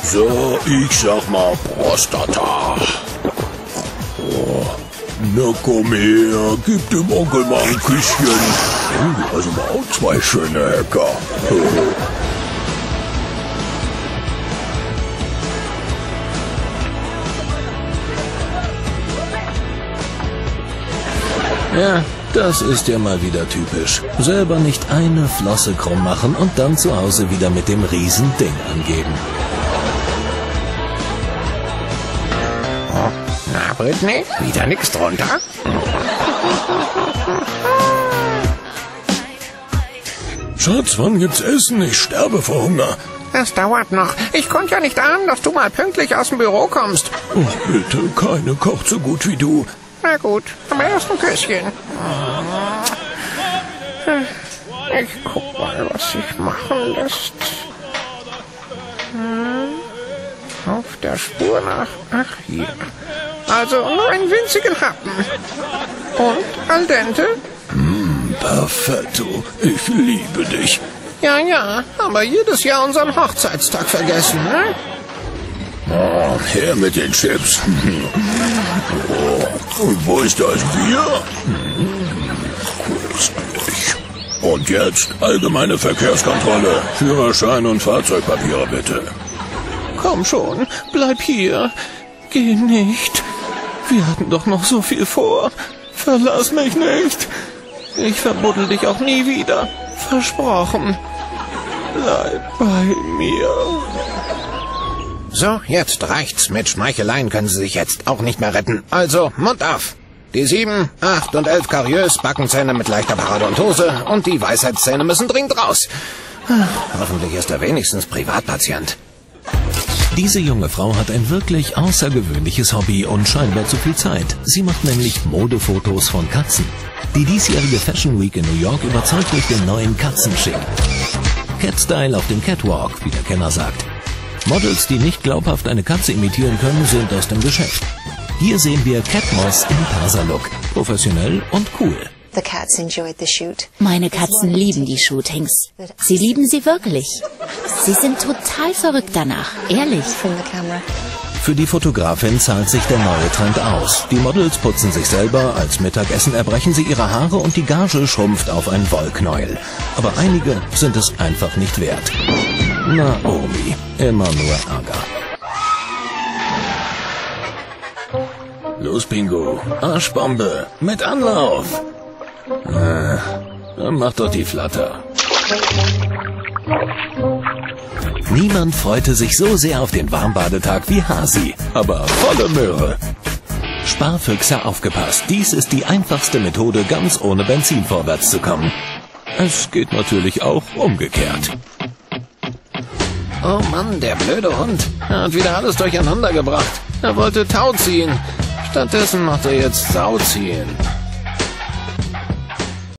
So, ich sag mal Prostata. Oh, na komm her, gib dem Onkel mal ein Küsschen. Oh, also mal auch zwei schöne Hacker. Ja, das ist ja mal wieder typisch. Selber nicht eine Flosse krumm machen und dann zu Hause wieder mit dem Riesending angeben. Na, Brittany, wieder nix drunter? Schatz, wann gibt's Essen? Ich sterbe vor Hunger. Das dauert noch. Ich konnte ja nicht ahnen, dass du mal pünktlich aus dem Büro kommst. Oh, bitte, keine kocht so gut wie du. Na gut, aber erst ein Küsschen. Ich guck mal, was sich machen lässt. Auf der Spur nach... Ach, hier. Also nur einen winzigen Happen. Und al dente? Perfetto, ich liebe dich. Ja, aber jedes Jahr unseren Hochzeitstag vergessen, ne? Oh, her mit den Chips. Oh, und wo ist das Bier? Köstlich. Und jetzt allgemeine Verkehrskontrolle. Führerschein und Fahrzeugpapiere bitte. Komm schon, bleib hier. Geh nicht. Wir hatten doch noch so viel vor. Verlass mich nicht. Ich verbuddel dich auch nie wieder. Versprochen. Bleib bei mir. So, jetzt reicht's. Mit Schmeicheleien können Sie sich jetzt auch nicht mehr retten. Also, Mund auf. Die 7, 8 und 11 Kariös, Backenzähne mit leichter Paradontose und die Weisheitszähne müssen dringend raus. Hoffentlich ist er wenigstens Privatpatient. Diese junge Frau hat ein wirklich außergewöhnliches Hobby und scheinbar zu viel Zeit. Sie macht nämlich Modefotos von Katzen. Die diesjährige Fashion Week in New York überzeugt durch den neuen Katzenschick. Cat-Style auf dem Catwalk, wie der Kenner sagt. Models, die nicht glaubhaft eine Katze imitieren können, sind aus dem Geschäft. Hier sehen wir Catmoss im Perser-Look. Professionell und cool. Meine Katzen lieben die Shootings. Sie lieben sie wirklich. Sie sind total verrückt danach, ehrlich. Für die Fotografin zahlt sich der neue Trend aus. Die Models putzen sich selber, als Mittagessen erbrechen sie ihre Haare und die Gage schrumpft auf ein Wollknäuel. Aber einige sind es einfach nicht wert. Naomi, immer nur Ärger. Los, Bingo, Arschbombe, mit Anlauf. Dann mach doch die Flatter. Niemand freute sich so sehr auf den Warmbadetag wie Hasi, aber volle Möhre. Sparfüchse aufgepasst, dies ist die einfachste Methode, ganz ohne Benzin vorwärts zu kommen. Es geht natürlich auch umgekehrt. Oh Mann, der blöde Hund. Er hat wieder alles durcheinander gebracht. Er wollte Tau ziehen. Stattdessen macht er jetzt Sau ziehen.